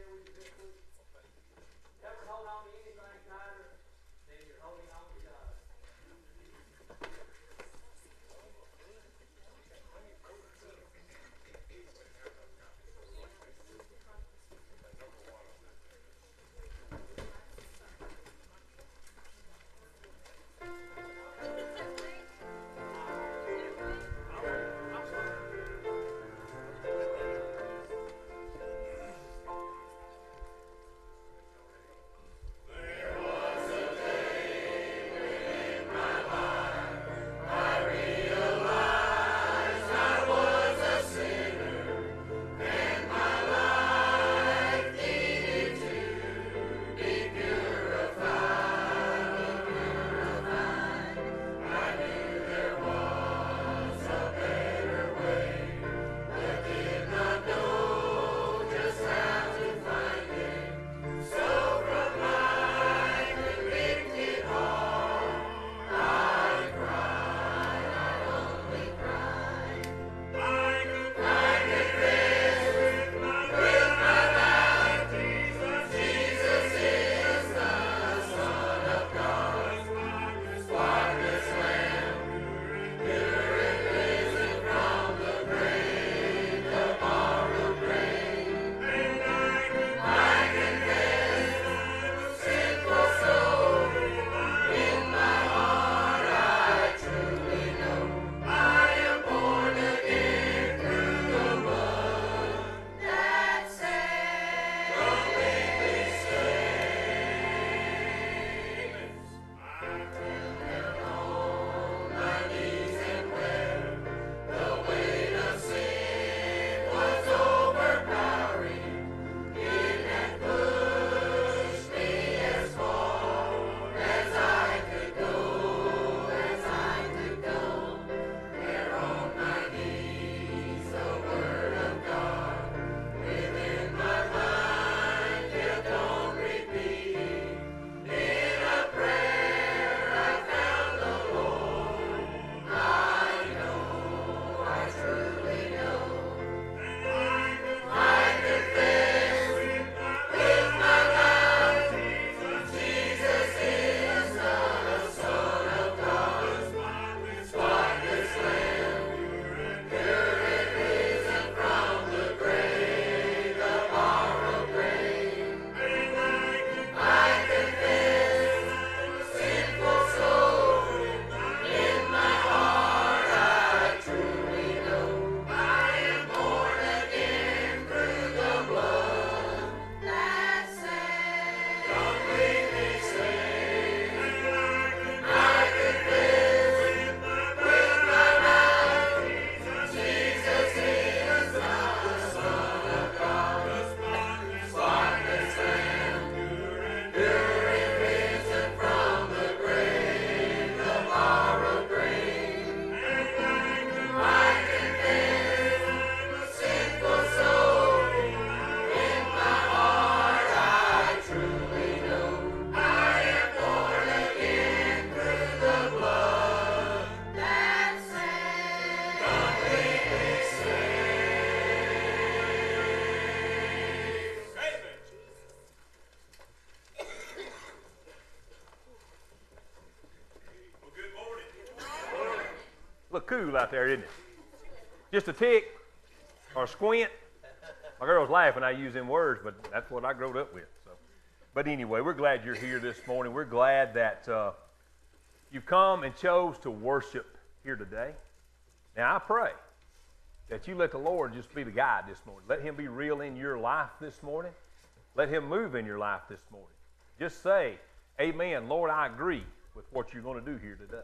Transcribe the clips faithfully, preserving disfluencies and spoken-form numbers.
Look cool out there, isn't it? Just a tick or a squint. My girl's laughing I use them words, but that's what I grew up with. So, but anyway, we're glad you're here this morning. We're glad that uh, you've come and chose to worship here today. Now, I pray that you let the Lord just be the guide this morning. Let him be real in your life this morning. Let him move in your life this morning. Just say, amen, Lord, I agree with what you're going to do here today.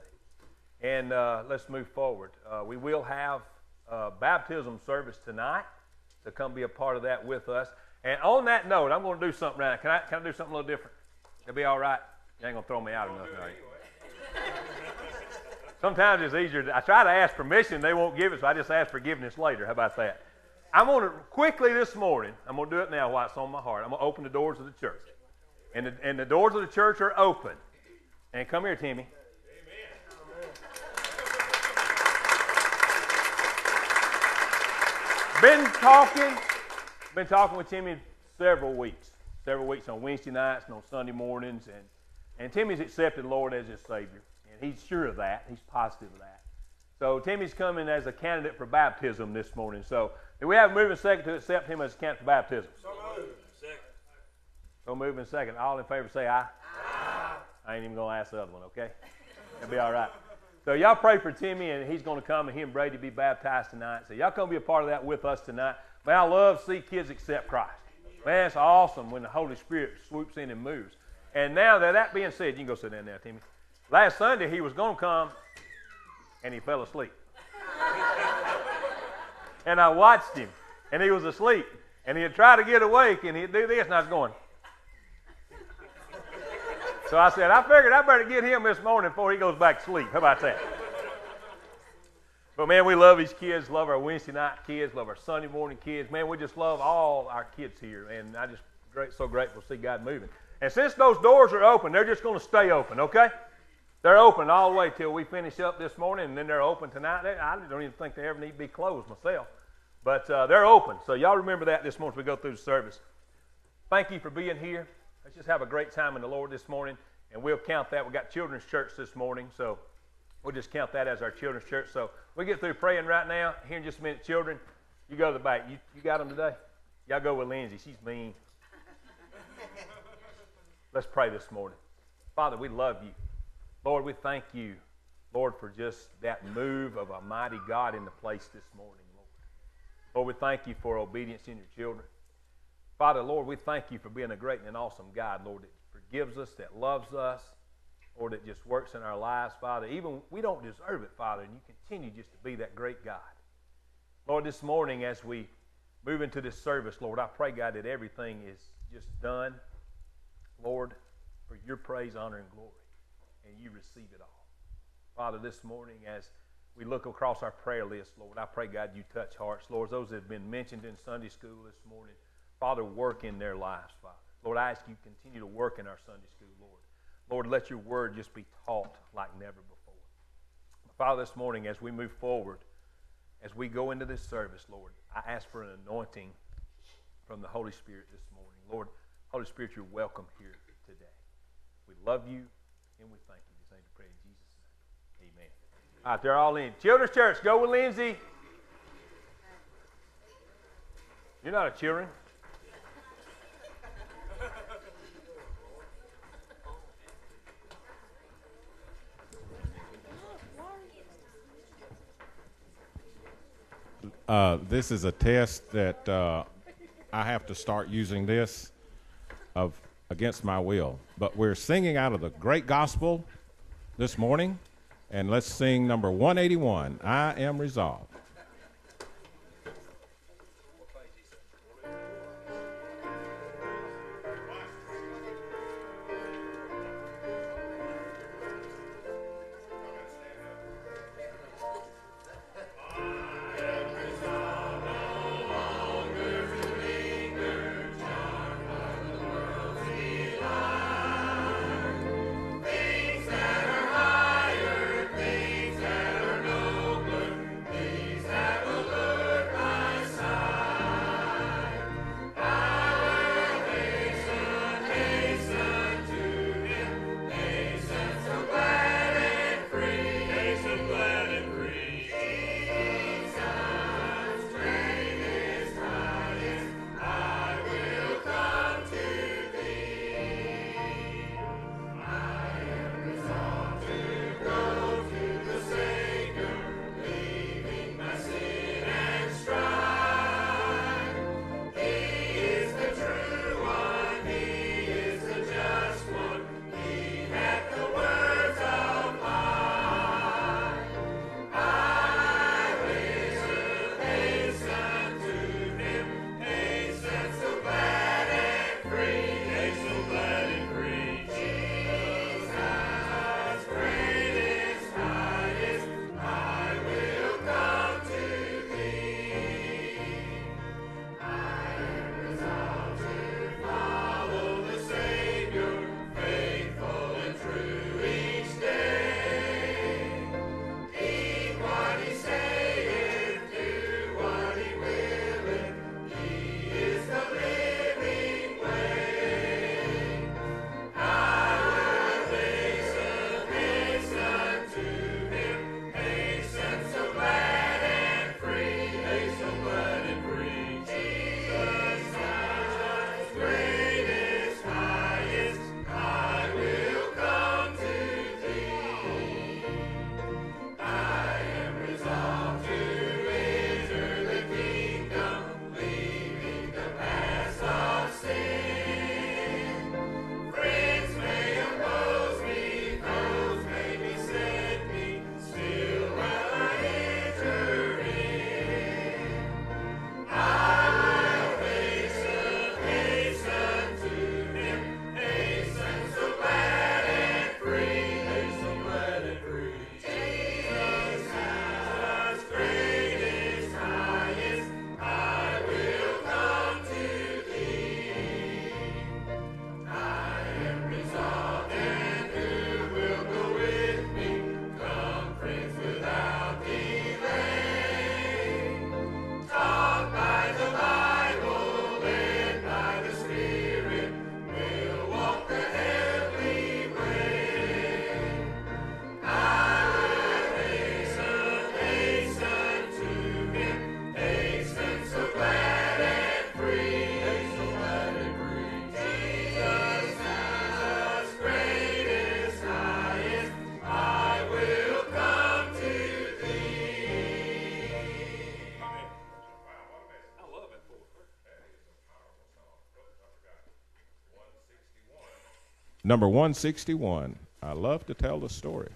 And uh, let's move forward. Uh, we will have a baptism service tonight to come be a part of that with us. And on that note, I'm going to do something right now. Can I, can I do something a little different? It'll be all right? You ain't going to throw me out or nothing, are you? Sometimes it's easier. To, I try to ask permission. They won't give it, so I just ask forgiveness later. How about that? I'm going to, quickly this morning, I'm going to do it now while it's on my heart. I'm going to open the doors of the church. And the, and the doors of the church are open. And come here, Timmy. Been talking, been talking with Timmy several weeks, several weeks on Wednesday nights and on Sunday mornings, and, and Timmy's accepted the Lord as his Savior, and he's sure of that. He's positive of that. So Timmy's coming as a candidate for baptism this morning. So do we have a moving second to accept him as a candidate for baptism? So moved. Second. So moving second. All in favor say aye. Aye. I ain't even going to ask the other one, okay? It'll be all right. So y'all pray for Timmy, and he's going to come, and he and Brady be baptized tonight. So y'all come be a part of that with us tonight. Man, I love to see kids accept Christ. Man, it's awesome when the Holy Spirit swoops in and moves. And now that that being said, you can go sit down there, Timmy. Last Sunday, he was going to come, and he fell asleep. And I watched him, and he was asleep. And he'd try to get awake, and he'd do this, and I was going. So I said, I figured I better get him this morning before he goes back to sleep. How about that? But, man, we love these kids, love our Wednesday night kids, love our Sunday morning kids. Man, we just love all our kids here, and I just great, so grateful to see God moving. And since those doors are open, they're just going to stay open, okay? They're open all the way till we finish up this morning, and then they're open tonight. They, I don't even think they ever need to be closed myself. But uh, they're open, so y'all remember that this morning as we go through the service. Thank you for being here. Let's just have a great time in the Lord this morning, and we'll count that. We've got children's church this morning, so we'll just count that as our children's church. So we get through praying right now. Here in just a minute, children, you go to the back. You, you got them today? Y'all go with Lindsay. She's mean. Let's pray this morning. Father, we love you. Lord, we thank you, Lord, for just that move of a mighty God in the place this morning, Lord. Lord, we thank you for obedience in your children. Father, Lord, we thank you for being a great and an awesome God, Lord, that forgives us, that loves us, Lord, that just works in our lives, Father. Even we don't deserve it, Father, and you continue just to be that great God. Lord, this morning as we move into this service, Lord, I pray, God, that everything is just done, Lord, for your praise, honor, and glory, and you receive it all. Father, this morning as we look across our prayer list, Lord, I pray, God, you touch hearts. Lord, those that have been mentioned in Sunday school this morning, Father, work in their lives, Father. Lord, I ask you to continue to work in our Sunday school, Lord. Lord, let your word just be taught like never before. Father, this morning as we move forward, as we go into this service, Lord, I ask for an anointing from the Holy Spirit this morning. Lord, Holy Spirit, you're welcome here today. We love you and we thank you. This ain't to pray in Jesus' name. Amen. All right, they're all in. Children's church, go with Lindsay. You're not a children. Uh, this is a test that uh, I have to start using this of against my will. But we're singing out of the Great Gospel this morning, and let's sing number one eighty-one, I Am Resolved. Things that are number one sixty-one. I love to tell the story.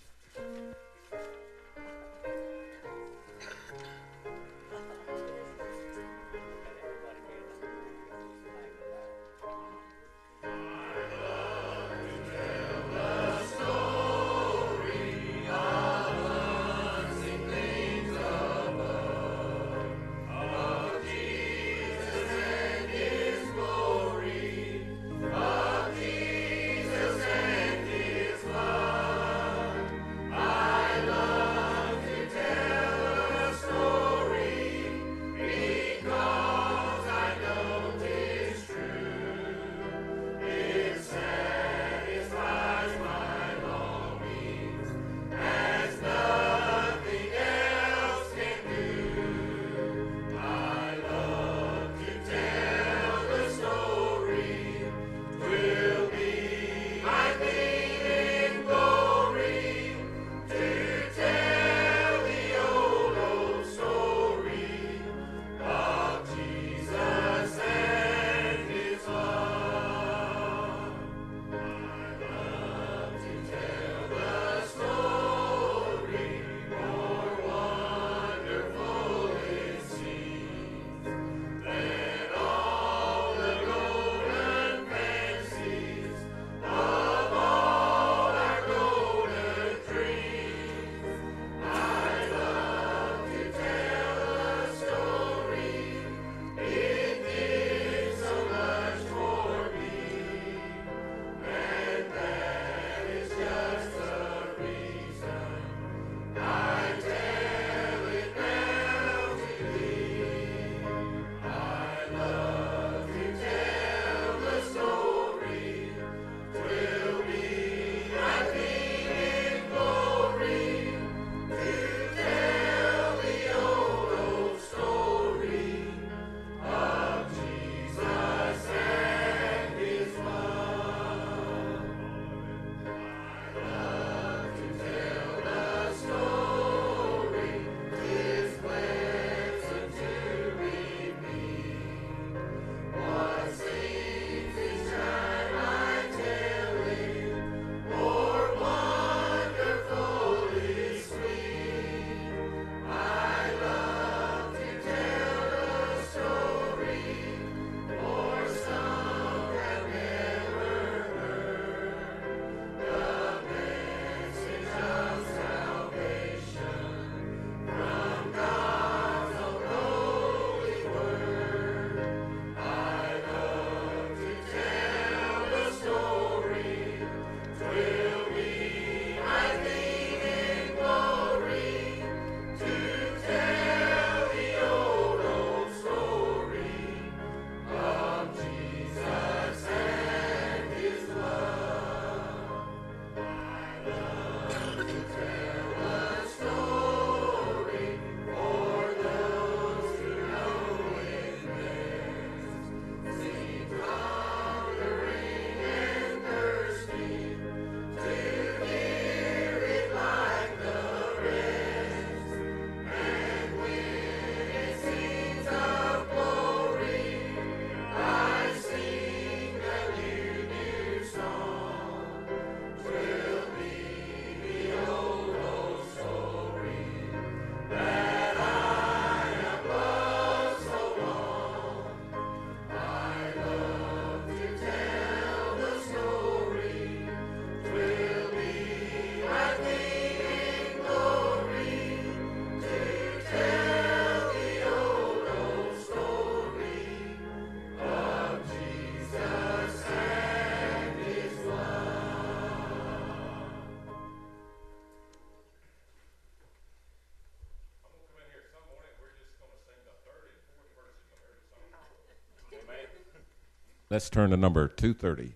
Let's turn to number two thirty.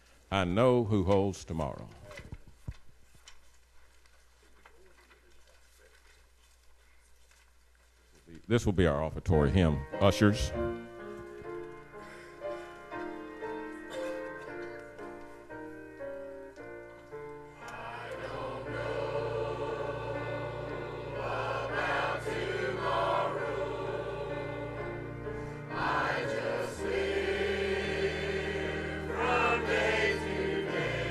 I know who holds tomorrow. This will be our offertory hymn. Ushers. From day to day.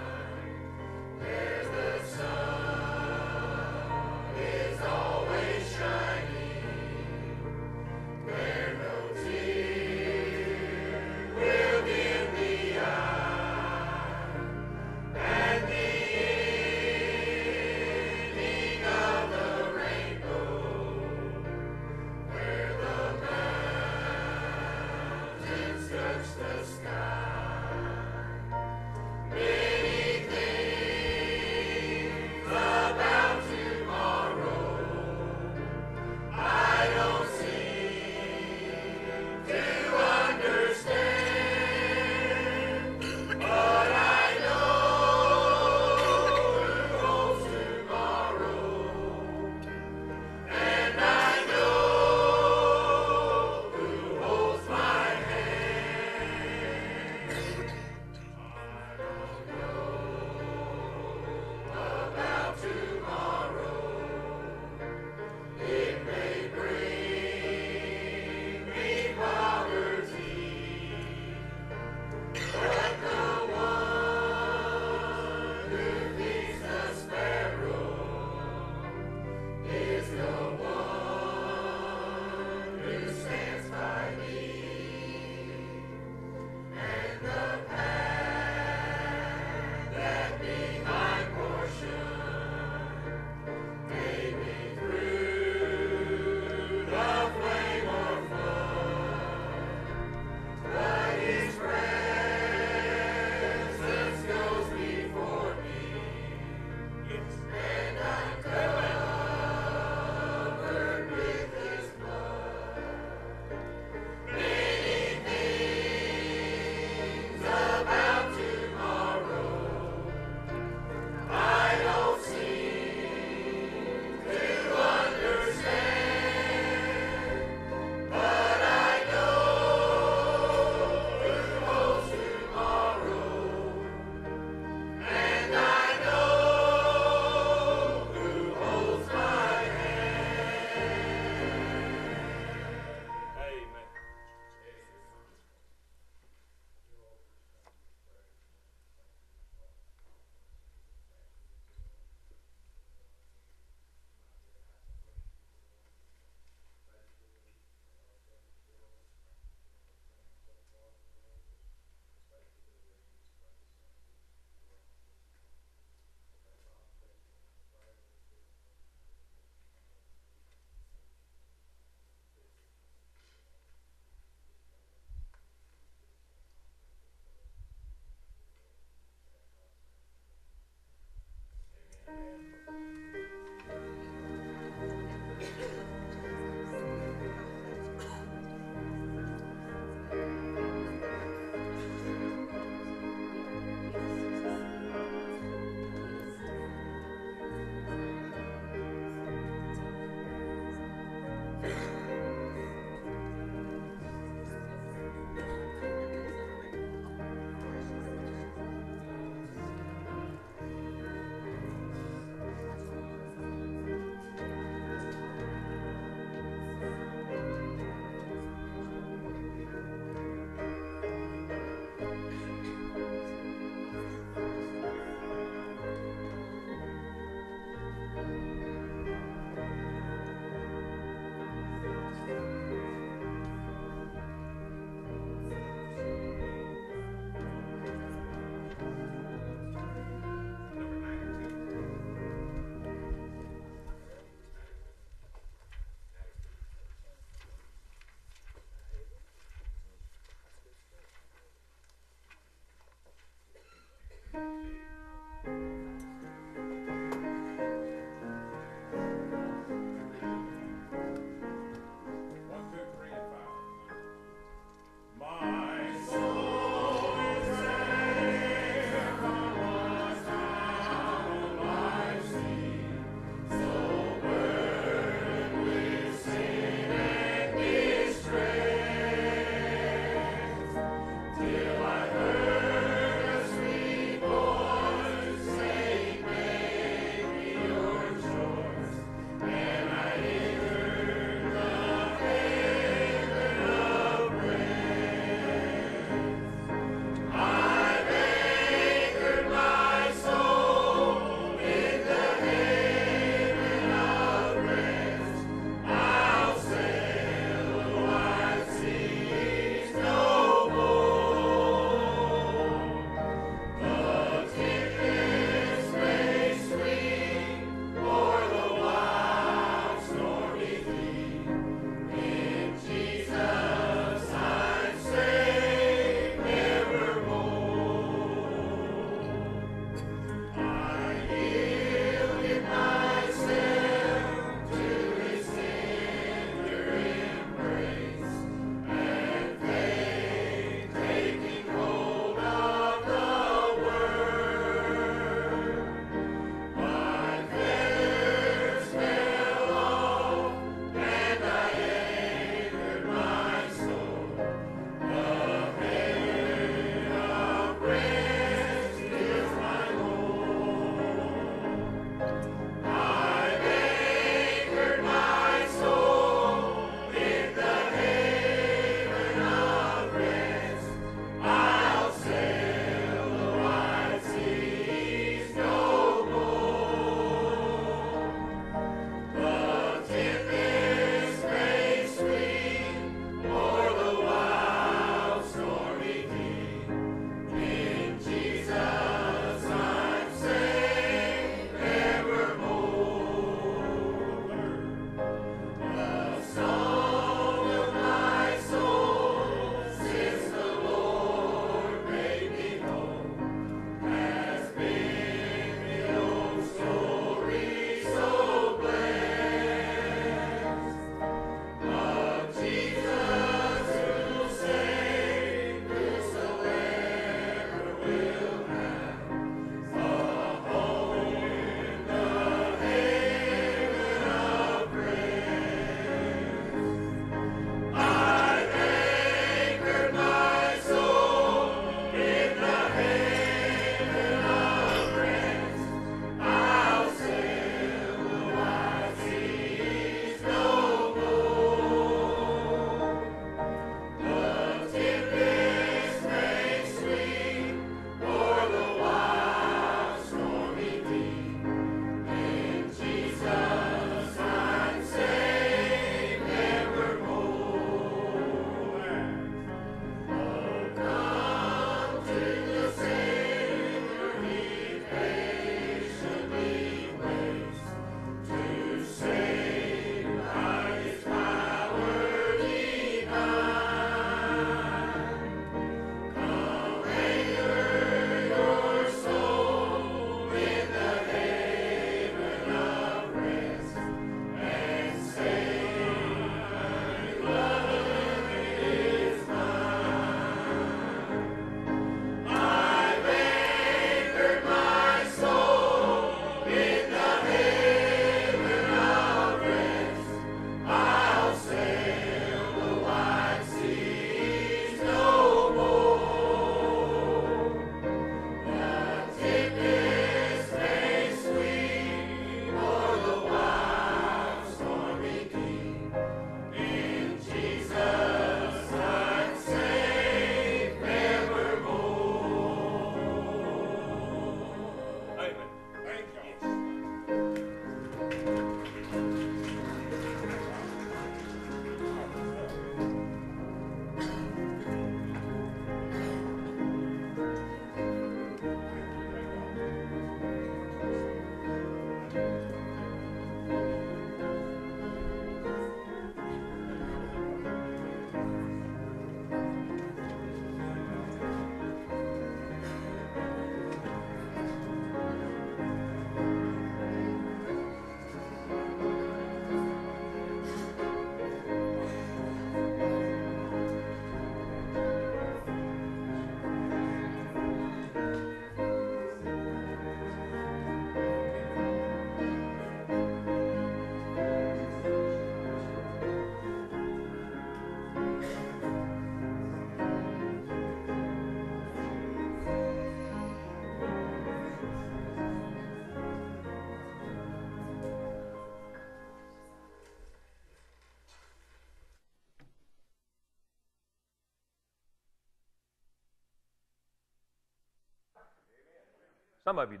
Some of you do.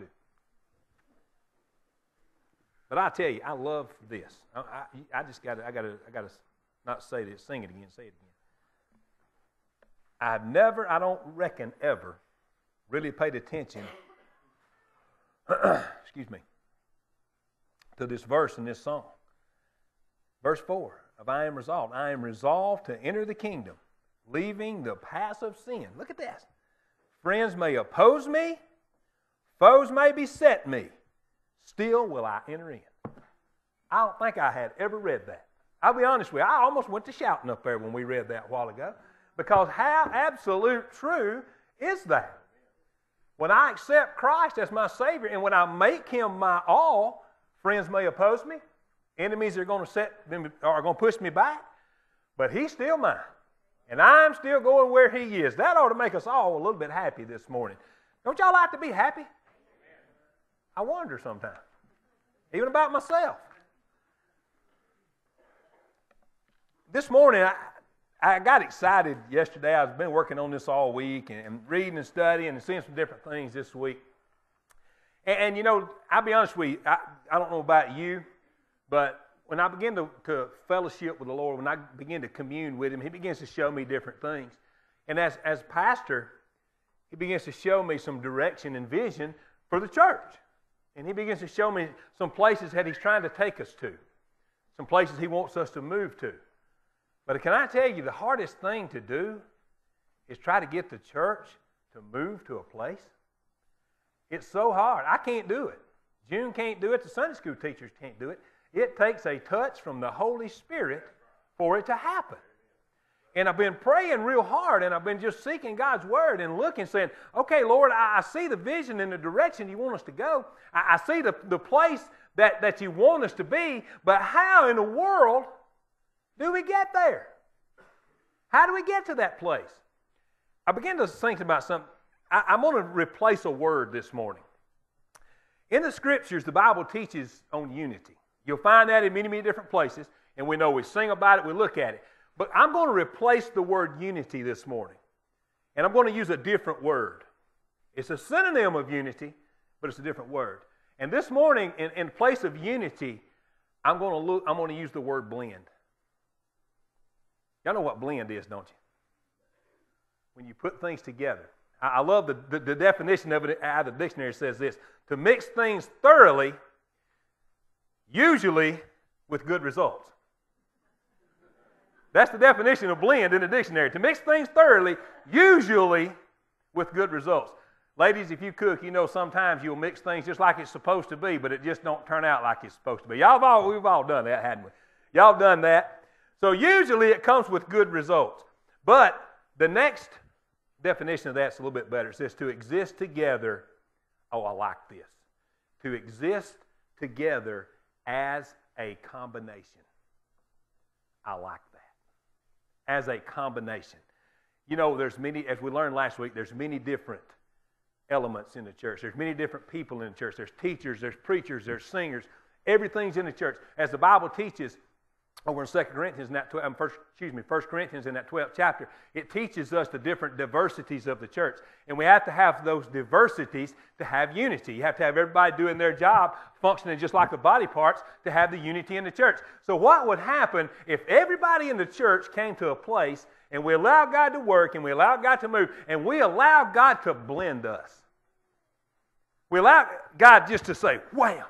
But I tell you, I love this. I, I, I just got to, I got to, I got to not say this, sing it again, say it again. I've never, I don't reckon ever, really paid attention, excuse me, to this verse in this song. Verse four of I am resolved. I am resolved to enter the kingdom, leaving the paths of sin. Look at this. Friends may oppose me, foes may beset me, still will I enter in. I don't think I had ever read that. I'll be honest with you, I almost went to shouting up there when we read that a while ago, because how absolute true is that? When I accept Christ as my Savior and when I make Him my all, friends may oppose me, enemies are going to set are going to push me back, but He's still mine. And I'm still going where He is. That ought to make us all a little bit happy this morning. Don't y'all like to be happy? I wonder sometimes. Even about myself. This morning, I, I got excited yesterday. I've been working on this all week and, and reading and studying and seeing some different things this week. And, and you know, I'll be honest with you, I, I don't know about you, but when I begin to, to fellowship with the Lord, when I begin to commune with Him, He begins to show me different things. And as, as pastor, He begins to show me some direction and vision for the church. And He begins to show me some places that He's trying to take us to, some places He wants us to move to. But can I tell you, the hardest thing to do is try to get the church to move to a place. It's so hard. I can't do it. June can't do it. The Sunday school teachers can't do it. It takes a touch from the Holy Spirit for it to happen. And I've been praying real hard, and I've been just seeking God's Word and looking, saying, okay, Lord, I, I see the vision and the direction You want us to go. I, I see the, the place that, that You want us to be, but how in the world do we get there? How do we get to that place? I began to think about something. I, I'm going to replace a word this morning. In the Scriptures, the Bible teaches on unity. You'll find that in many, many different places, and we know we sing about it, we look at it. But I'm going to replace the word unity this morning, and I'm going to use a different word. It's a synonym of unity, but it's a different word. And this morning, in, in place of unity, I'm going to look. I'm going to use the word blend. Y'all know what blend is, don't you? When you put things together. I, I love the, the, the definition of it out of the dictionary. Says this: to mix things thoroughly, usually with good results. That's the definition of blend in the dictionary. To mix things thoroughly, usually with good results. Ladies, if you cook, you know sometimes you'll mix things just like it's supposed to be, but it just don't turn out like it's supposed to be. Y'all have all, we've all done that, hadn't we? Y'all have done that. So usually it comes with good results. But the next definition of that's a little bit better. It says to exist together. Oh, I like this. To exist together as a combination. I like that. As a combination. You know, there's many, as we learned last week, there's many different elements in the church. There's many different people in the church. There's teachers, there's preachers, there's singers. Everything's in the church. As the Bible teaches over in Second Corinthians, in that twelve, first, excuse me, First Corinthians in that twelfth chapter, it teaches us the different diversities of the church. And we have to have those diversities to have unity. You have to have everybody doing their job, functioning just like the body parts to have the unity in the church. So what would happen if everybody in the church came to a place and we allowed God to work and we allowed God to move and we allowed God to blend us? We allowed God just to say, wham,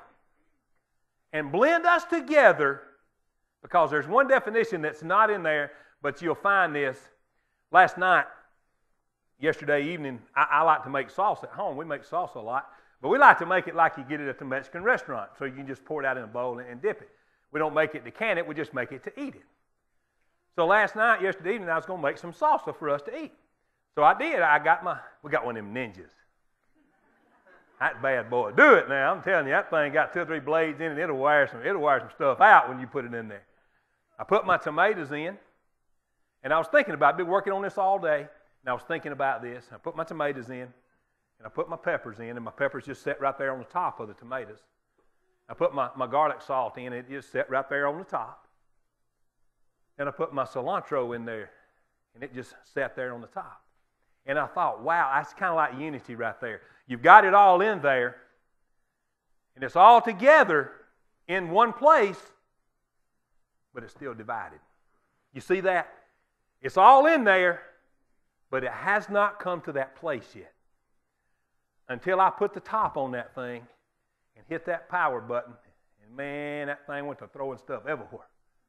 and blend us together. Because there's one definition that's not in there, but you'll find this. Last night, yesterday evening, I, I like to make salsa at home. We make salsa a lot, but we like to make it like you get it at the Mexican restaurant. So you can just pour it out in a bowl and, and dip it. We don't make it to can it, we just make it to eat it. So last night, yesterday evening, I was going to make some salsa for us to eat. So I did. I got my, we got one of them ninjas. That bad boy. Do it now. I'm telling you, that thing got two or three blades in it. It'll wire some, it'll wire some stuff out when you put it in there. I put my tomatoes in, and I was thinking about it. I've been working on this all day, and I was thinking about this. I put my tomatoes in, and I put my peppers in, and my peppers just sat right there on the top of the tomatoes. I put my, my garlic salt in, and it just sat right there on the top. Then I put my cilantro in there, and it just sat there on the top. And I thought, wow, that's kind of like unity right there. You've got it all in there, and it's all together in one place, but it's still divided. You see that? It's all in there, but it has not come to that place yet. Until I put the top on that thing and hit that power button, and man, that thing went to throwing stuff everywhere.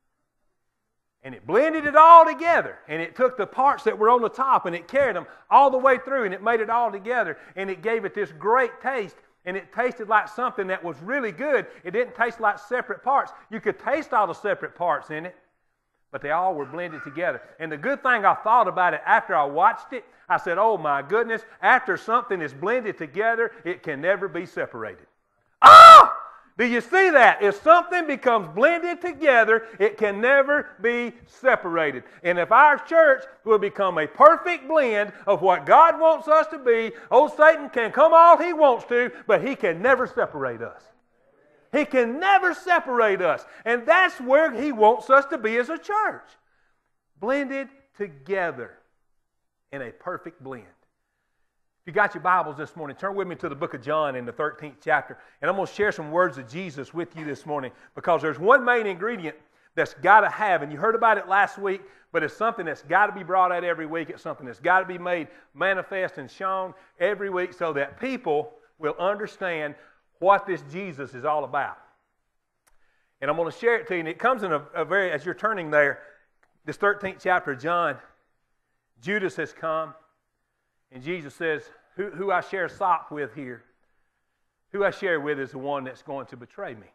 And it blended it all together, and it took the parts that were on the top, and it carried them all the way through, and it made it all together, and it gave it this great taste, and it tasted like something that was really good. It didn't taste like separate parts. You could taste all the separate parts in it, but they all were blended together. And the good thing I thought about it after I watched it, I said, oh my goodness, after something is blended together, it can never be separated. Oh! Do you see that? If something becomes blended together, it can never be separated. And if our church will become a perfect blend of what God wants us to be, old Satan can come all he wants to, but he can never separate us. He can never separate us. And that's where he wants us to be as a church. Blended together in a perfect blend. If you got your Bibles this morning, turn with me to the book of John in the thirteenth chapter. And I'm going to share some words of Jesus with you this morning, because there's one main ingredient that's got to have, and you heard about it last week, but it's something that's got to be brought out every week. It's something that's got to be made manifest and shown every week so that people will understand what this Jesus is all about. And I'm going to share it to you, and it comes in a, a very, as you're turning there, this thirteenth chapter of John, Judas has come. And Jesus says, who, who I share sop with here, who I share with is the one that's going to betray me.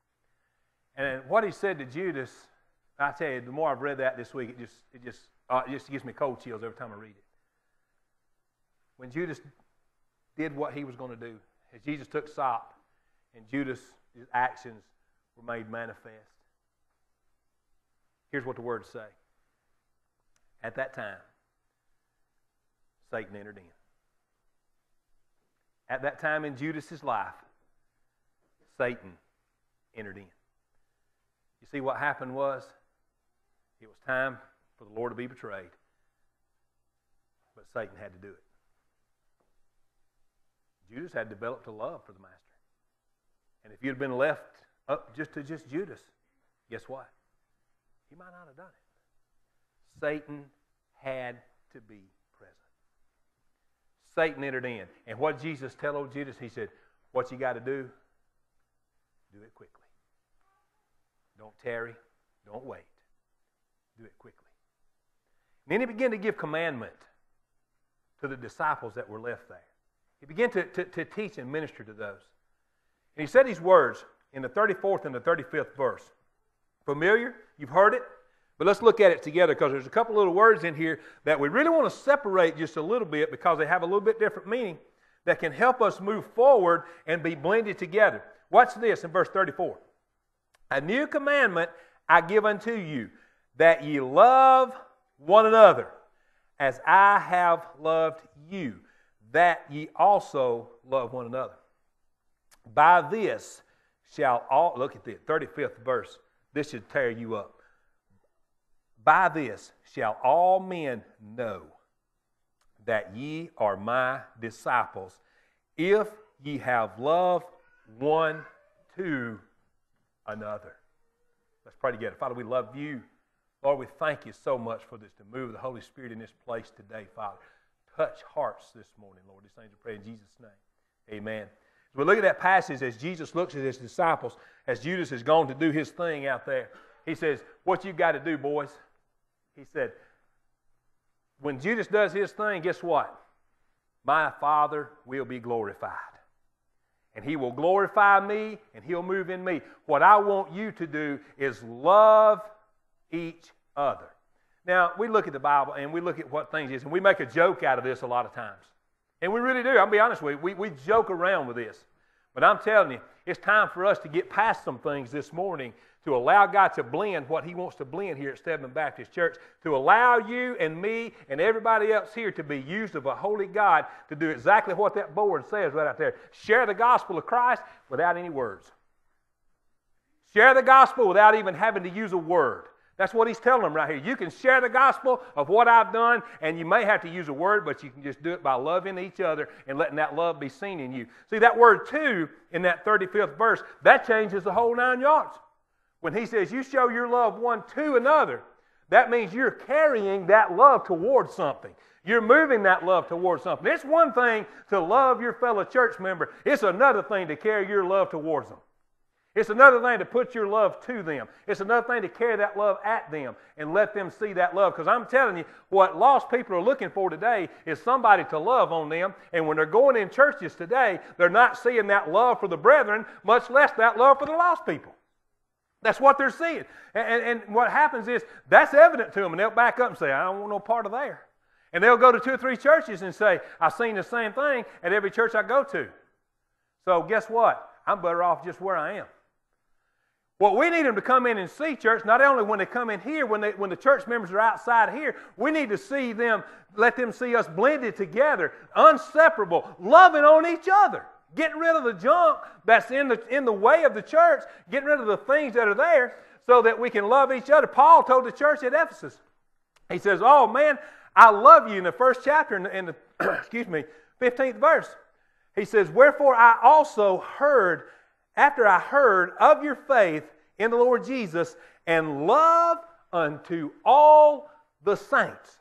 And what he said to Judas, I tell you, the more I've read that this week, it just it just uh, it just gives me cold chills every time I read it. When Judas did what he was going to do, as Jesus took sop, and Judas' actions were made manifest. Here's what the words say. At that time, Satan entered in. At that time in Judas' life, Satan entered in. You see, what happened was, it was time for the Lord to be betrayed, but Satan had to do it. Judas had developed a love for the Master. And if you'd been left up just to just Judas, guess what? He might not have done it. Satan had to be present. Satan entered in. And what did Jesus tell old Judas? He said, what you got to do, do it quickly. Don't tarry. Don't wait. Do it quickly. And then he began to give commandment to the disciples that were left there. He began to, to, to teach and minister to those. And he said these words in the thirty-fourth and the thirty-fifth verse. Familiar? You've heard it? But let's look at it together, because there's a couple little words in here that we really want to separate just a little bit, because they have a little bit different meaning that can help us move forward and be blended together. Watch this in verse thirty-four. A new commandment I give unto you, that ye love one another, as I have loved you, that ye also love one another. By this shall all, look at the thirty-fifth verse, this should tear you up. By this shall all men know that ye are my disciples, if ye have love one to another. Let's pray together. Father, we love you. Lord, we thank you so much for this, to move the Holy Spirit in this place today, Father. Touch hearts this morning, Lord. These things we pray in Jesus' name. Amen. As we look at that passage, as Jesus looks at his disciples, as Judas has gone to do his thing out there, he says, what you got to do, boys? He said, when Judas does his thing, guess what? My Father will be glorified. And he will glorify me, and he'll move in me. What I want you to do is love each other. Now, we look at the Bible, and we look at what things is, and we make a joke out of this a lot of times. And we really do. I'll be honest with you. We, we joke around with this. But I'm telling you, it's time for us to get past some things this morning, to allow God to blend what he wants to blend here at Stedman Baptist Church, to allow you and me and everybody else here to be used of a holy God to do exactly what that board says right out there. Share the gospel of Christ without any words. Share the gospel without even having to use a word. That's what he's telling them right here. You can share the gospel of what I've done, and you may have to use a word, but you can just do it by loving each other and letting that love be seen in you. See, that word "to" in that thirty-fifth verse, that changes the whole nine yards. When he says you show your love one to another, that means you're carrying that love towards something. You're moving that love towards something. It's one thing to love your fellow church member. It's another thing to carry your love towards them. It's another thing to put your love to them. It's another thing to carry that love at them and let them see that love. Because I'm telling you, what lost people are looking for today is somebody to love on them. And when they're going in churches today, they're not seeing that love for the brethren, much less that love for the lost people. That's what they're seeing. And, and, and what happens is that's evident to them, and they'll back up and say, I don't want no part of there. And they'll go to two or three churches and say, I've seen the same thing at every church I go to. So guess what? I'm better off just where I am. What we need them to come in and see, church, not only when they come in here, when, they, when the church members are outside here, we need to see them, let them see us blended together, inseparable, loving on each other, getting rid of the junk that's in the, in the way of the church, getting rid of the things that are there so that we can love each other. Paul told the church at Ephesus, he says, oh man, I love you in the first chapter, in the, in the excuse me, fifteenth verse. He says, wherefore I also heard after I heard of your faith in the Lord Jesus and love unto all the saints.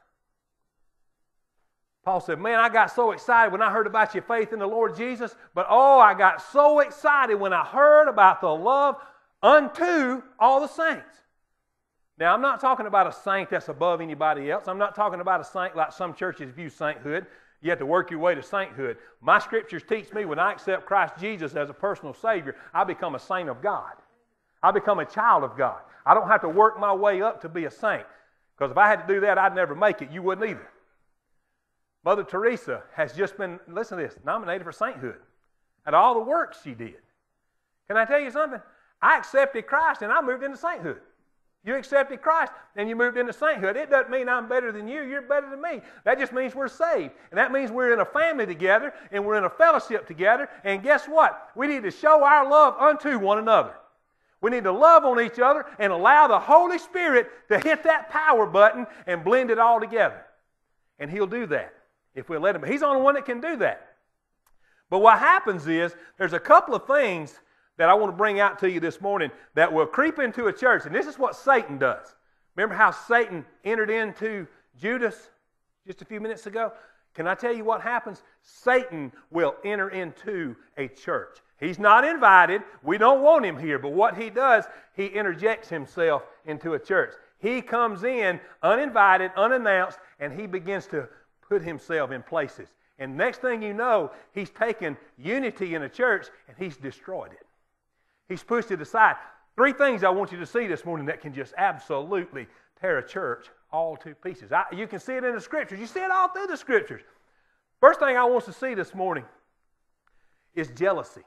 Paul said, man, I got so excited when I heard about your faith in the Lord Jesus, but oh, I got so excited when I heard about the love unto all the saints. Now, I'm not talking about a saint that's above anybody else. I'm not talking about a saint like some churches view sainthood. You have to work your way to sainthood. My scriptures teach me when I accept Christ Jesus as a personal Savior, I become a saint of God. I become a child of God. I don't have to work my way up to be a saint. Because if I had to do that, I'd never make it. You wouldn't either. Mother Teresa has just been, listen to this, nominated for sainthood. And all the work she did. Can I tell you something? I accepted Christ and I moved into sainthood. You accepted Christ and you moved into sainthood. It doesn't mean I'm better than you. You're better than me. That just means we're saved. And that means we're in a family together and we're in a fellowship together. And guess what? We need to show our love unto one another. We need to love on each other and allow the Holy Spirit to hit that power button and blend it all together. And He'll do that if we'll let Him. He's the only one that can do that. But what happens is there's a couple of things that I want to bring out to you this morning that will creep into a church. And this is what Satan does. Remember how Satan entered into Judas just a few minutes ago? Can I tell you what happens? Satan will enter into a church. He's not invited. We don't want him here. But what he does, he interjects himself into a church. He comes in uninvited, unannounced, and he begins to put himself in places. And next thing you know, he's taken unity in a church and he's destroyed it. He's pushed it aside. Three things I want you to see this morning that can just absolutely tear a church all to pieces. I, you can see it in the Scriptures. You see it all through the Scriptures. First thing I want us to see this morning is jealousy.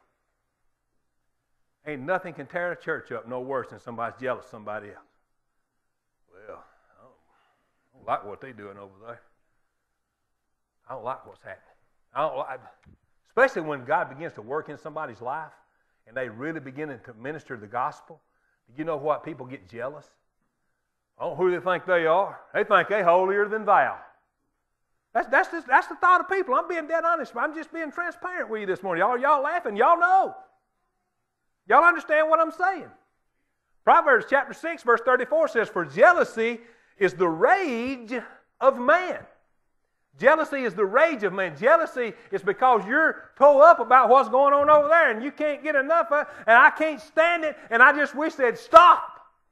Ain't nothing can tear a church up no worse than somebody's jealous of somebody else. Well, I don't, I don't like what they're doing over there. I don't like what's happening. I don't like, especially when God begins to work in somebody's life. And they really beginning to minister the gospel. You know what? People get jealous. Oh, who do they think they are? They think they're holier than thou. That's, that's, just, that's the thought of people. I'm being dead honest. I'm just being transparent with you this morning. Y'all, y'all laughing. Y'all know. Y'all understand what I'm saying. Proverbs chapter six, verse thirty-four says, for jealousy is the rage of man. Jealousy is the rage of man. Jealousy is because you're tore up about what's going on over there and you can't get enough of it and I can't stand it and I just wish they'd stop.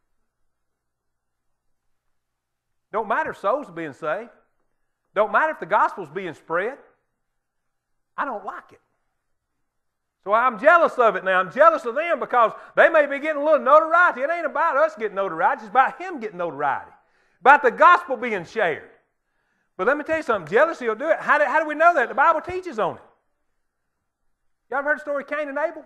Don't matter if souls are being saved. Don't matter if the gospel's being spread. I don't like it. So I'm jealous of it now. I'm jealous of them because they may be getting a little notoriety. It ain't about us getting notoriety. It's about Him getting notoriety. About the gospel being shared. But let me tell you something, jealousy will do it. How do, how do we know that? The Bible teaches on it. You ever heard the story of Cain and Abel?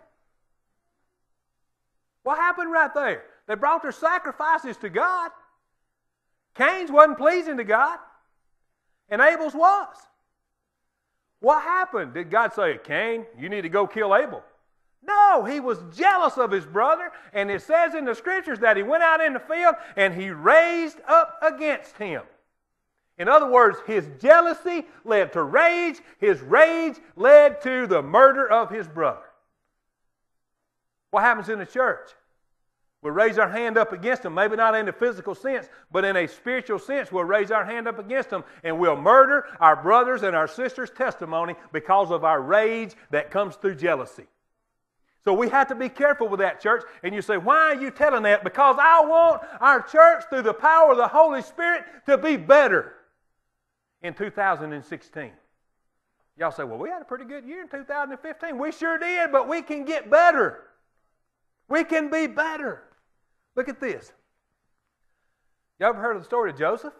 What happened right there? They brought their sacrifices to God. Cain's wasn't pleasing to God, and Abel's was. What happened? Did God say, Cain, you need to go kill Abel? No, he was jealous of his brother, and it says in the Scriptures that he went out in the field and he raised up against him. In other words, his jealousy led to rage. His rage led to the murder of his brother. What happens in the church? We'll raise our hand up against them, maybe not in the physical sense, but in a spiritual sense, we'll raise our hand up against them and we'll murder our brothers and our sisters' testimony because of our rage that comes through jealousy. So we have to be careful with that, church. And you say, why are you telling that? Because I want our church, through the power of the Holy Spirit, to be better in two thousand sixteen. Y'all say, well, we had a pretty good year in two thousand fifteen. We sure did, but we can get better. We can be better. Look at this. You ever heard of the story of Joseph?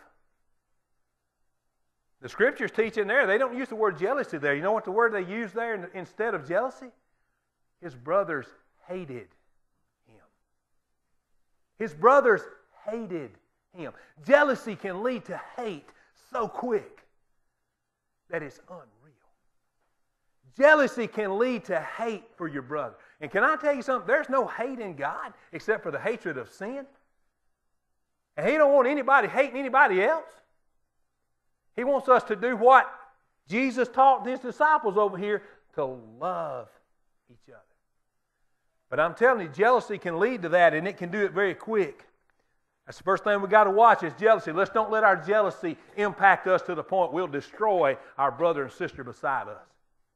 The Scriptures teach in there, they don't use the word jealousy there. You know what the word they use there instead of jealousy? His brothers hated him. His brothers hated him. Jealousy can lead to hate so quick that it's unreal. Jealousy can lead to hate for your brother. And can I tell you something? There's no hate in God except for the hatred of sin. And He don't want anybody hating anybody else. He wants us to do what Jesus taught His disciples over here, to love each other. But I'm telling you, jealousy can lead to that, and it can do it very quick. That's the first thing we've got to watch is jealousy. Let's don't let our jealousy impact us to the point we'll destroy our brother and sister beside us.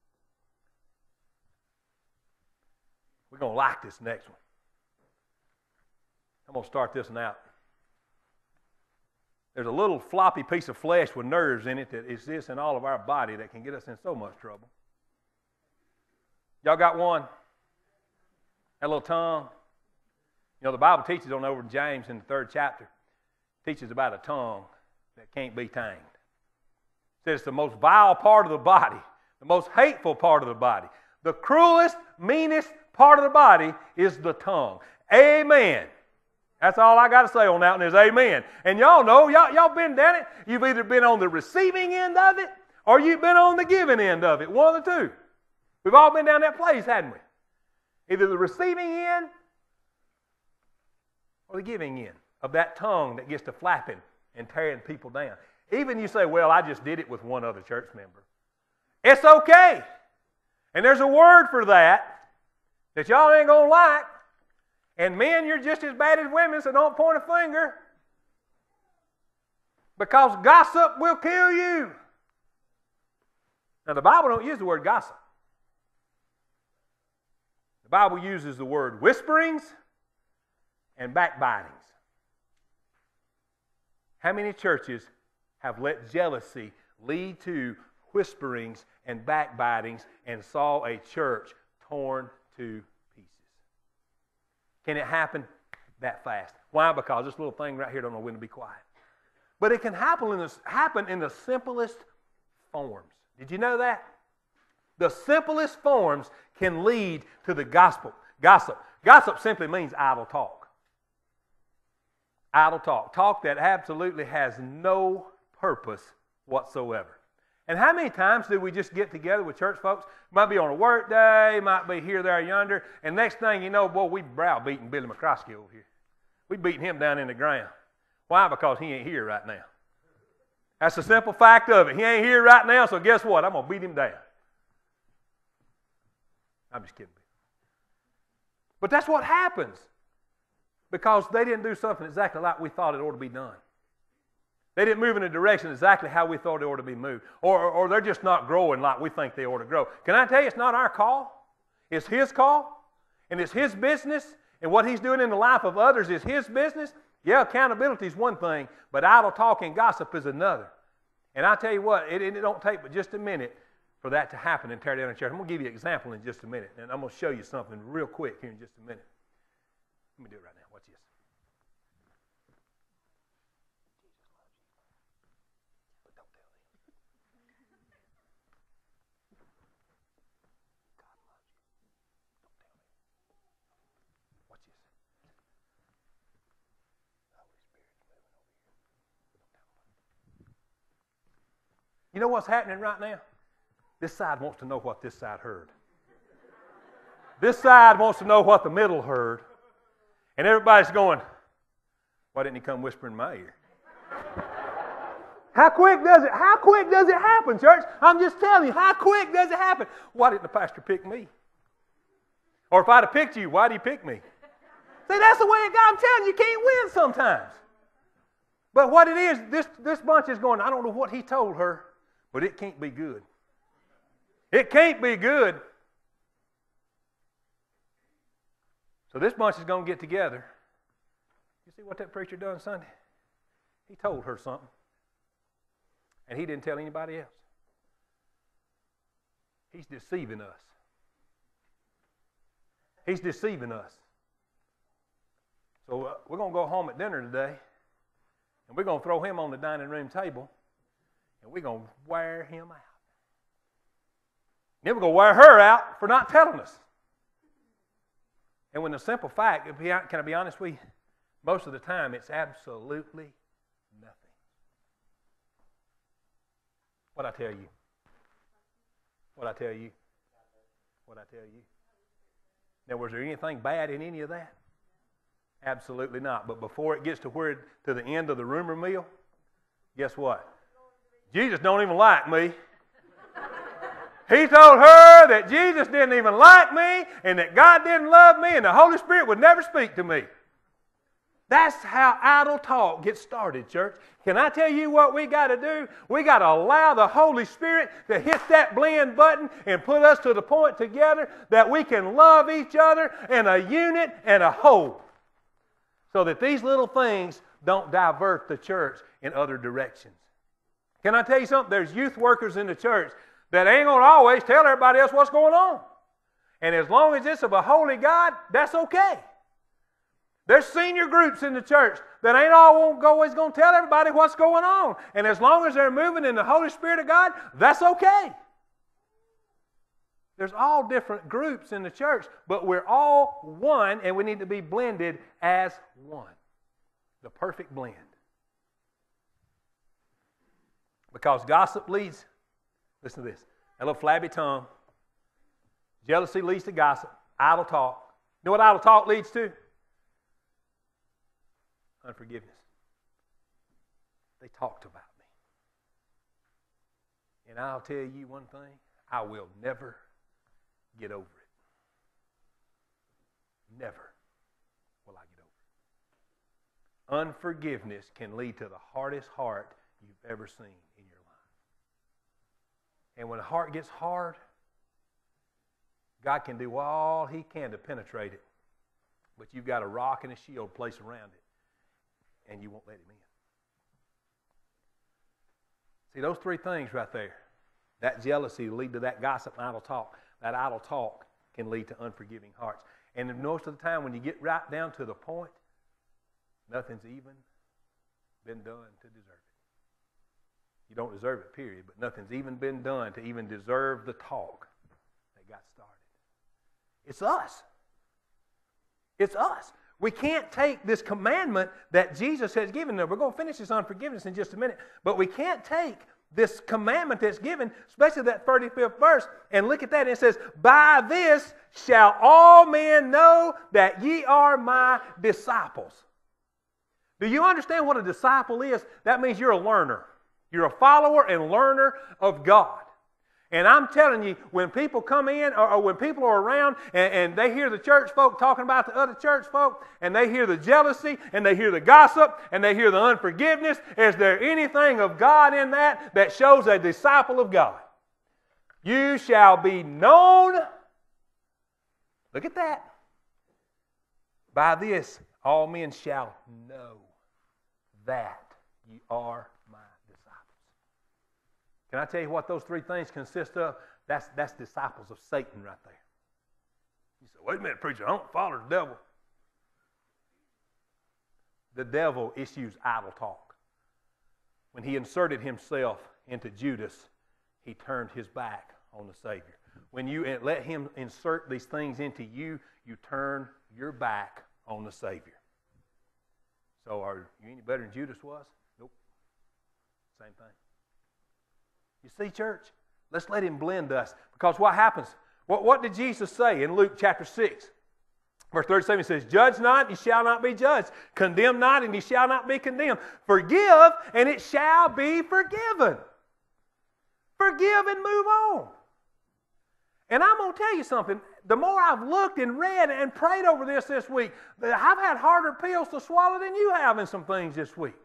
We're going to like this next one. I'm going to start this one out. There's a little floppy piece of flesh with nerves in it that exists in all of our body that can get us in so much trouble. Y'all got one? That little tongue? You know, the Bible teaches on over in James in the third chapter, teaches about a tongue that can't be tamed. It says it's the most vile part of the body, the most hateful part of the body. The cruelest, meanest part of the body is the tongue. Amen. That's all I got to say on that one is amen. And y'all know, y'all, y'all been down it. You've either been on the receiving end of it or you've been on the giving end of it. One of the two. We've all been down that place, hadn't we? Either the receiving end or the giving end of that tongue that gets to flapping and tearing people down. Even you say, well, I just did it with one other church member. It's okay. And there's a word for that that y'all ain't going to like. And men, you're just as bad as women, so don't point a finger. Because gossip will kill you. Now, the Bible don't use the word gossip. The Bible uses the word whisperings and backbitings. How many churches have let jealousy lead to whisperings and backbitings and saw a church torn to pieces? Can it happen that fast? Why? Because this little thing right here don't know when to be quiet. But it can happen in the, happen in the simplest forms. Did you know that? The simplest forms can lead to the gospel. Gossip. Gossip simply means idle talk. Idle talk. Talk that absolutely has no purpose whatsoever. And how many times do we just get together with church folks? Might be on a work day, might be here, there, yonder, and next thing you know, boy, we browbeating Billy McCroskey over here. We beating him down in the ground. Why? Because he ain't here right now. That's the simple fact of it. He ain't here right now, so guess what? I'm going to beat him down. I'm just kidding. But that's what happens because they didn't do something exactly like we thought it ought to be done. They didn't move in a direction exactly how we thought it ought to be moved. Or, or, or they're just not growing like we think they ought to grow. Can I tell you, it's not our call. It's His call. And it's His business. And what He's doing in the life of others is His business. Yeah, accountability is one thing, but idle talk and gossip is another. And I tell you what, it, it don't take but just a minute for that to happen and tear down a church. I'm going to give you an example in just a minute. And I'm going to show you something real quick here in just a minute. Let me do it right now. Watch this. You know what's happening right now? This side wants to know what this side heard. This side wants to know what the middle heard. And everybody's going, why didn't he come whispering in my ear? How quick does it, how quick does it happen, church? I'm just telling you, how quick does it happen? Why didn't the pastor pick me? Or if I'd have picked you, why did he pick me? See, that's the way it goes. I'm telling you, you can't win sometimes. But what it is, this, this bunch is going, I don't know what he told her, but it can't be good. It can't be good. So this bunch is going to get together. You see what that preacher done Sunday? He told her something. And he didn't tell anybody else. He's deceiving us. He's deceiving us. So uh, we're going to go home at dinner today, and we're going to throw him on the dining room table, and we're going to wear him out. Then we're going to wear her out for not telling us. And when the simple fact, can I be honest with you, most of the time it's absolutely nothing. What I tell you? What I tell you? What I tell you? Now, was there anything bad in any of that? Absolutely not. But before it gets to where to the end of the rumor mill, guess what? Jesus don't even like me. He told her that Jesus didn't even like me and that God didn't love me and the Holy Spirit would never speak to me. That's how idle talk gets started, church. Can I tell you what we got to do? We got to allow the Holy Spirit to hit that blend button and put us to the point together that we can love each other in a unit and a whole, so that these little things don't divert the church in other directions. Can I tell you something? There's youth workers in the church that ain't going to always tell everybody else what's going on. And as long as it's of a holy God, that's okay. There's senior groups in the church that ain't always going to tell everybody what's going on. And as long as they're moving in the Holy Spirit of God, that's okay. There's all different groups in the church, but we're all one, and we need to be blended as one. The perfect blend. Because gossip leads, listen to this, a little flabby tongue. Jealousy leads to gossip. Idle talk. You know what idle talk leads to? Unforgiveness. They talked about me. And I'll tell you one thing, I will never get over it. Never will I get over it. Unforgiveness can lead to the hardest heart you've ever seen in your life. And when a heart gets hard, God can do all He can to penetrate it. But you've got a rock and a shield placed around it. And you won't let Him in. See, those three things right there, that jealousy will lead to that gossip and idle talk. That idle talk can lead to unforgiving hearts. And most of the time when you get right down to the point, nothing's even been done to deserve it. You don't deserve it, period, but nothing's even been done to even deserve the talk that got started. It's us. It's us. We can't take this commandment that Jesus has given them. We're going to finish this on forgiveness in just a minute. But we can't take this commandment that's given, especially that thirty-fifth verse, and look at that. It says, by this shall all men know that ye are my disciples. Do you understand what a disciple is? That means you're a learner. You're a follower and learner of God. And I'm telling you, when people come in or, or when people are around and, and they hear the church folk talking about the other church folk and they hear the jealousy and they hear the gossip and they hear the unforgiveness, is there anything of God in that that shows a disciple of God? You shall be known. Look at that. By this, all men shall know that ye are my disciples. Can I tell you what those three things consist of? That's, that's disciples of Satan right there. You say, wait a minute, preacher, I don't follow the devil. The devil issues idle talk. When he inserted himself into Judas, he turned his back on the Savior. When you let him insert these things into you, you turn your back on the Savior. So are you any better than Judas was? Nope. Same thing. You see, church, let's let him blend us. Because what happens? What, what did Jesus say in Luke chapter six? Verse thirty-seven says, Judge not, and ye shall not be judged. Condemn not, and ye shall not be condemned. Forgive, and it shall be forgiven. Forgive and move on. And I'm going to tell you something. The more I've looked and read and prayed over this this week, I've had harder pills to swallow than you have in some things this week.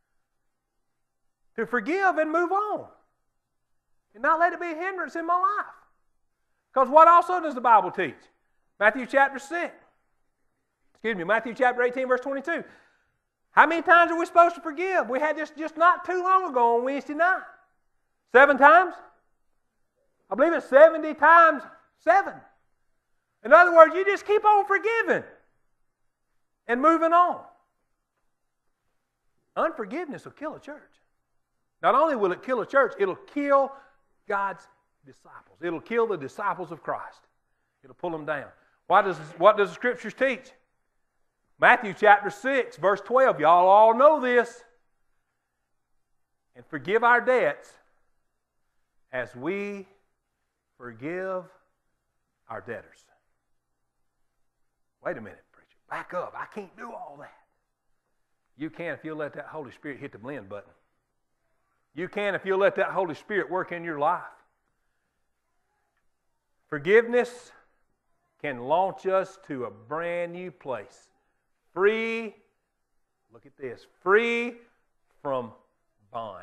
To forgive and move on. And not let it be a hindrance in my life. Because what also does the Bible teach? Matthew chapter six. Excuse me, Matthew chapter eighteen, verse twenty-two. How many times are we supposed to forgive? We had this just not too long ago on Wednesday night. Seven times? I believe it's seventy times seven. In other words, you just keep on forgiving and moving on. Unforgiveness will kill a church. Not only will it kill a church, it'll kill God's disciples. It'll kill the disciples of Christ. It'll pull them down. What does, what does the Scriptures teach? Matthew chapter six, verse twelve. Y'all all know this. And forgive our debts as we forgive our debtors. Wait a minute, preacher. Back up. I can't do all that. You can if you'll let that Holy Spirit hit the blend button. You can if you'll let that Holy Spirit work in your life. Forgiveness can launch us to a brand new place. Free, look at this, free from bond.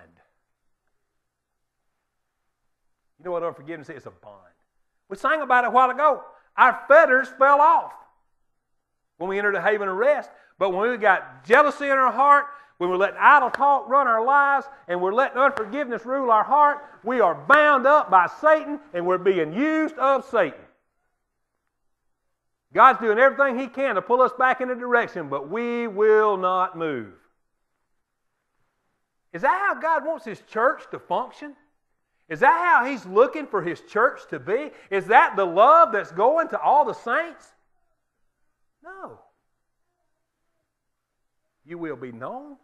You know what unforgiveness is? It's a bond. We sang about it a while ago. Our fetters fell off when we entered the haven of rest. But when we got jealousy in our heart, when we're letting idle talk run our lives, and we're letting unforgiveness rule our heart, we are bound up by Satan, and we're being used of Satan. God's doing everything He can to pull us back in a direction, but we will not move. Is that how God wants His church to function? Is that how He's looking for His church to be? Is that the love that's going to all the saints? No. You will be known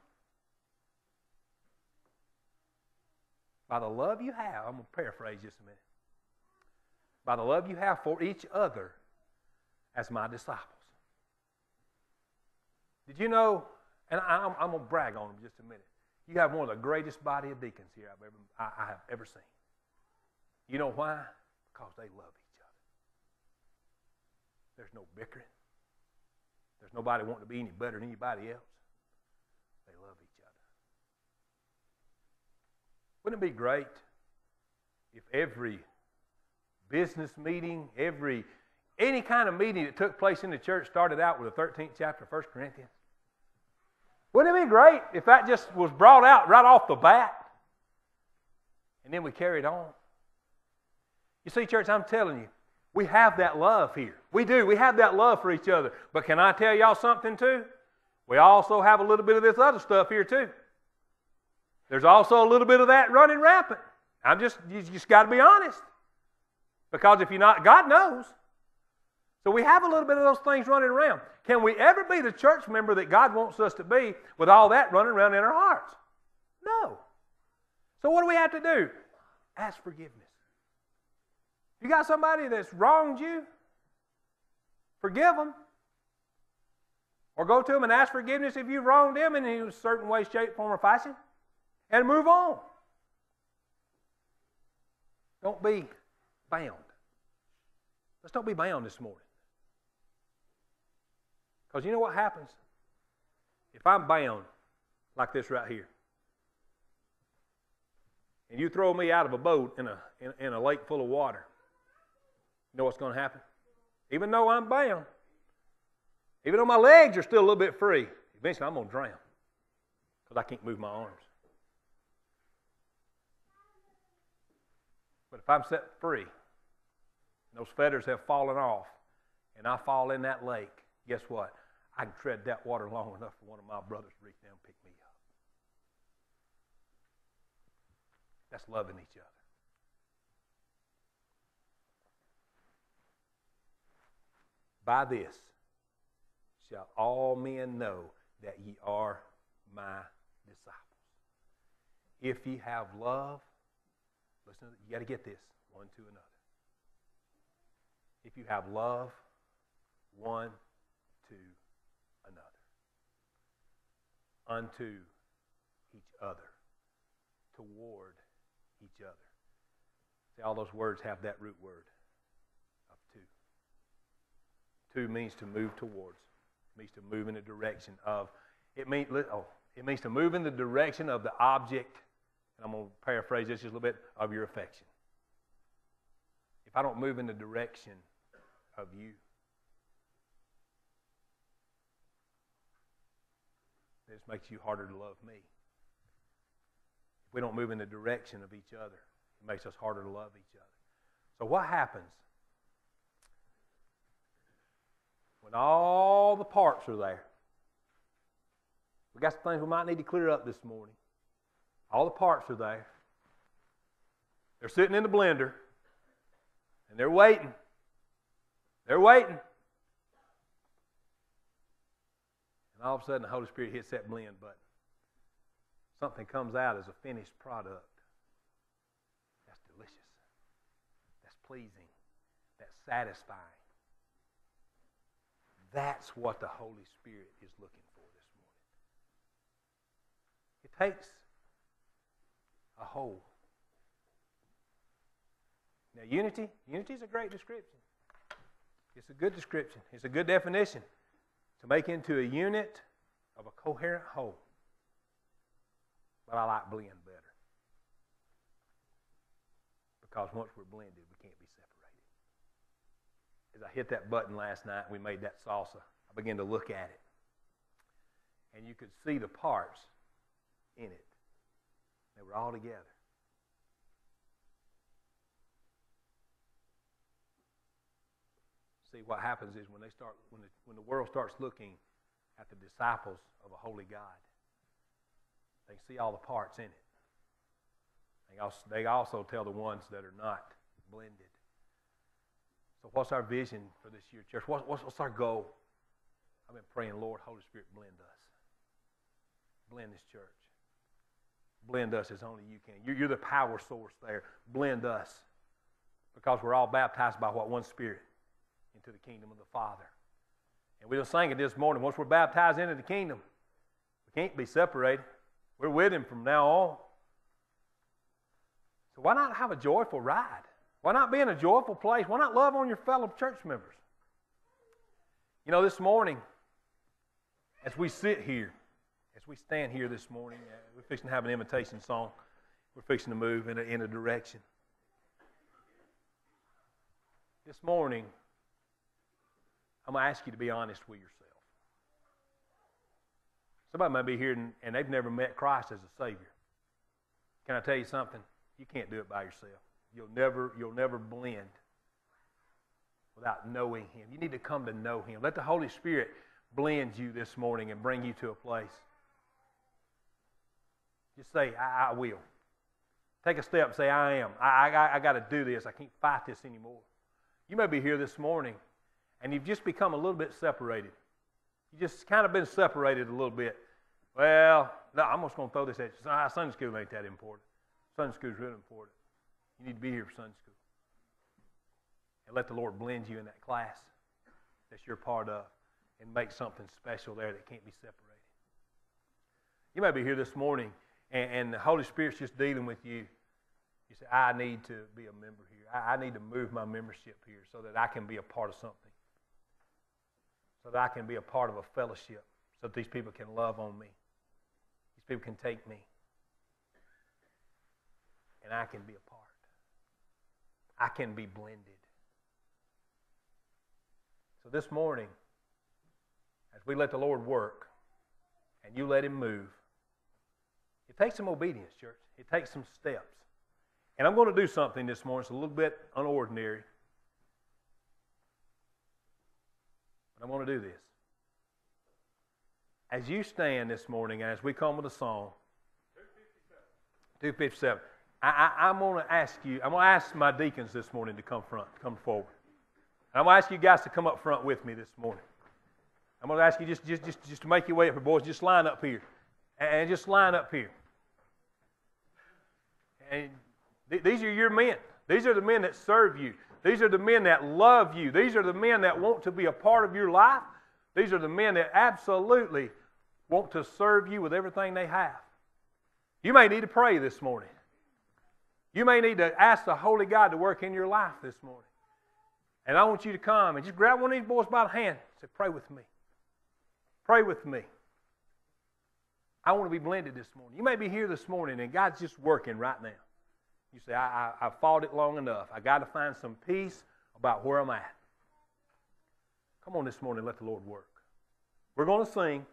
by the love you have. I'm going to paraphrase just a minute. By the love you have for each other as my disciples. Did you know, and I, I'm, I'm going to brag on them just a minute, you have one of the greatest body of deacons here I've ever, I, I have ever seen. You know why? Because they love each other. There's no bickering. There's nobody wanting to be any better than anybody else. They love each other. Wouldn't it be great if every business meeting, every any kind of meeting that took place in the church started out with the thirteenth chapter of First Corinthians? Wouldn't it be great if that just was brought out right off the bat? And then we carried on. You see, church, I'm telling you, we have that love here. We do. We have that love for each other. But can I tell y'all something too? We also have a little bit of this other stuff here too. There's also a little bit of that running rampant. I'm just, you just got to be honest. Because if you're not, God knows. So we have a little bit of those things running around. Can we ever be the church member that God wants us to be with all that running around in our hearts? No. So what do we have to do? Ask forgiveness. You got somebody that's wronged you? Forgive them. Or go to them and ask forgiveness if you've wronged them in a certain way, shape, form, or fashion. And move on. Don't be bound. Let's don't be bound this morning. Because you know what happens? If I'm bound like this right here, and you throw me out of a boat in a, in, in a lake full of water, you know what's going to happen? Even though I'm bound, even though my legs are still a little bit free, eventually I'm going to drown because I can't move my arms. But if I'm set free, and those fetters have fallen off, and I fall in that lake, guess what? I can tread that water long enough for one of my brothers to reach down and pick me up. That's loving each other. By this shall all men know that ye are my disciples. If ye have love, listen, you got to get this, one to another. if you have love one to another, unto each other, toward each other. See, all those words have that root word of two. Two means to move towards. It means to move in the direction of. It means oh, it means to move in the direction of the object. And I'm going to paraphrase this just a little bit, of your affection. If I don't move in the direction of you, it just makes you harder to love me. If we don't move in the direction of each other, it makes us harder to love each other. So what happens when all the parts are there? We got some things we might need to clear up this morning. All the parts are there. They're sitting in the blender, and they're waiting. They're waiting. And all of a sudden, the Holy Spirit hits that blend button. Something comes out as a finished product. That's delicious. That's pleasing. That's satisfying. That's what the Holy Spirit is looking for this morning. It takes a whole. Now, unity, unity is a great description. It's a good description. It's a good definition to make into a unit of a coherent whole. But I like blend better. Because once we're blended, we can't be separated. As I hit that button last night, we made that salsa. I began to look at it. And you could see the parts in it. They were all together. See, what happens is when they start, when the, when the world starts looking at the disciples of a holy God, they see all the parts in it. They also, they also tell the ones that are not blended. So what's our vision for this year, church? What's, what's, what's our goal? I've been praying, Lord, Holy Spirit, blend us. Blend this church. Blend us as only you can. You're, you're the power source there. Blend us. Because we're all baptized by what? One Spirit into the kingdom of the Father. And we just sang it this morning. Once we're baptized into the kingdom, we can't be separated. We're with Him from now on. So why not have a joyful ride? Why not be in a joyful place? Why not love on your fellow church members? You know, this morning, as we sit here, as we stand here this morning, uh, we're fixing to have an invitation song. We're fixing to move in a, in a direction. This morning, I'm going to ask you to be honest with yourself. Somebody may be here and, and they've never met Christ as a Savior. Can I tell you something? You can't do it by yourself. You'll never, you'll never blend without knowing Him. You need to come to know Him. Let the Holy Spirit blend you this morning and bring you to a place. Just say, I, I will. Take a step and say, I am. I, I, I got to do this. I can't fight this anymore. You may be here this morning and you've just become a little bit separated. You've just kind of been separated a little bit. Well, no, I'm just going to throw this at you. Ah, Sunday school ain't that important. Sunday school is really important. You need to be here for Sunday school. And let the Lord blend you in that class that you're part of and make something special there that can't be separated. You may be here this morning and, and the Holy Spirit's just dealing with you. You say, I need to be a member here. I, I need to move my membership here so that I can be a part of something. So that I can be a part of a fellowship. So that these people can love on me. These people can take me. And I can be a part. I can be blended. So this morning, as we let the Lord work, and you let Him move, it takes some obedience, church. It takes some steps. And I'm going to do something this morning. It's a little bit unordinary. But I'm going to do this. As you stand this morning, and as we come with a song, two fifty-seven, I, I, I'm going to ask you, I'm going to ask my deacons this morning to come front, come forward. And I'm going to ask you guys to come up front with me this morning. I'm going to ask you just, just, just, just to make your way up here, boys. Just line up here. And just line up here. And th- these are your men. These are the men that serve you. These are the men that love you. These are the men that want to be a part of your life. These are the men that absolutely want to serve you with everything they have. You may need to pray this morning. You may need to ask the Holy God to work in your life this morning. And I want you to come and just grab one of these boys by the hand and say, pray with me. Pray with me. I want to be blended this morning. You may be here this morning and God's just working right now. You say, I, I, I've fought it long enough. I got to find some peace about where I'm at. Come on this morning and let the Lord work. We're going to sing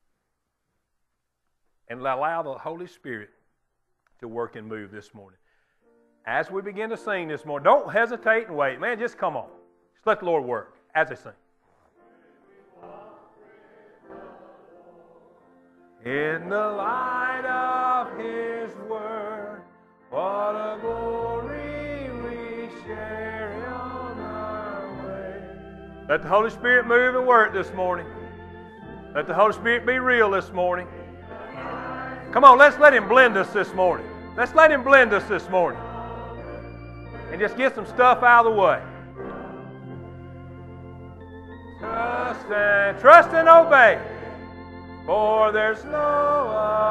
and allow the Holy Spirit to work and move this morning. As we begin to sing this morning, don't hesitate and wait. Man, just come on. Just let the Lord work as they sing. In the light of His Word, what a glory we share on our way. Let the Holy Spirit move and work this morning. Let the Holy Spirit be real this morning. Come on, let's let Him blend us this morning. Let's let Him blend us this morning. And just get some stuff out of the way. Trust and trust and obey, for there's no other.